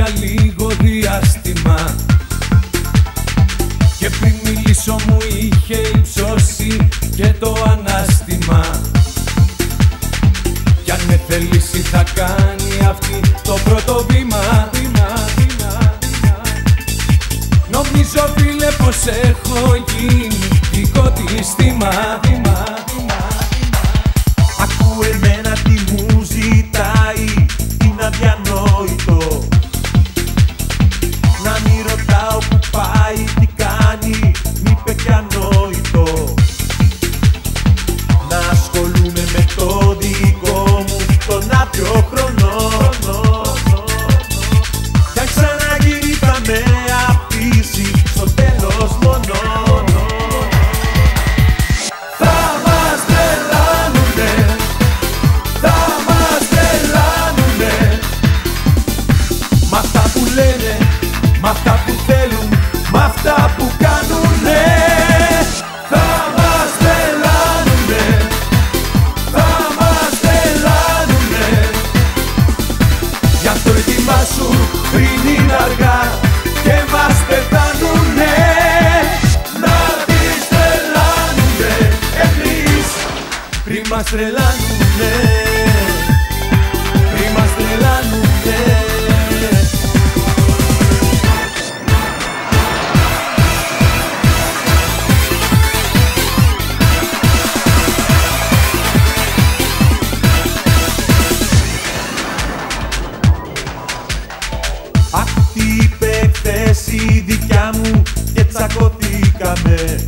για λίγο διάστημα και πριν μιλήσω μου είχε υψώσει και το ανάστημα. Κι αν με θελήσει θα κάνει αυτή το πρώτο βήμα. Νομίζω φίλε πως έχω γίνει δικό της θύμα. Ακούω εμένα τι μου ζητάει, είναι αδιανόητο. Να μη ρωτάω που πάει, τι κάνει, μη είπε κι ανόητο. Να ασχολούμαι με το δικό μου τον άπιο χρόνο. Κι αν ξαναγύρει θα με αφήσει στο τέλος μόνο. Μ' αυτά που λένε, μ' αυτά που θέλουν, μ' αυτά που κάνουνε. Θα μας τρελάνουνε, θα μας τρελάνουνε. Γι' αυτό ετοιμάσου πριν είναι αργά και μας πεθάνουνε. Να τις τρελάνουνε εμείς πριν μας τρελάνουνε. Πριν μας τρελάνουνε. Αυτή είπε χθες η δικιά μου και τσακωθήκαμε.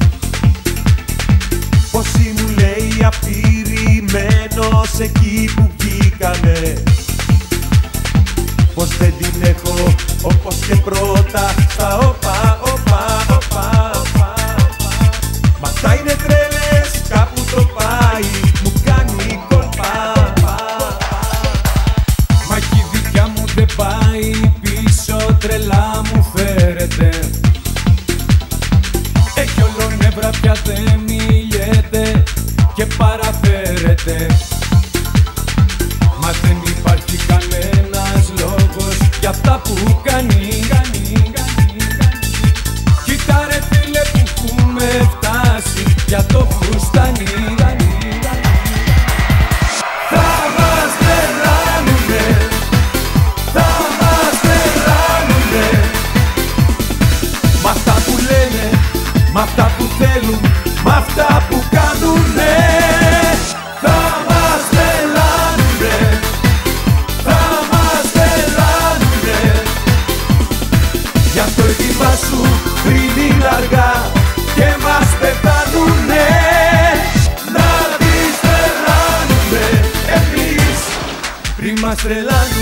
Πως μου λέει αφηρημένος εκεί που βγήκαμε. Πως δεν την έχω όπως και πρώτα στα όπα, όπα, όπα, όπα. Μα αυτά είναι τρέλες, κάπου το πάει, μου κάνει κολπά. Μα κι η δικιά μου δεν πάει πίσω, τρελά μου φέρεται. Έχει όλο νεύρα πια δεν μιλιέται και παραφέρεται. Μα δεν υπάρχει κανένας λόγος για αυτά που κάνει. Κοίτα ρε φίλε που έχουμε φτάσει για το φουστάνι. Θα μας τρελάνουνε, θα μας τρελάνουνε. Μ' αυτά που λένε, μ' αυτά που θέλουν, μ' αυτά που κάνουνε. Θα μας τρελάνουνε, θα μας τρελάνουνε. Γι' αυτό ετοιμάσου πριν είναι αργά και μας πεθάνουνε. Να τις τρελάνουνε εμείς πριν μας τρελάνουνε.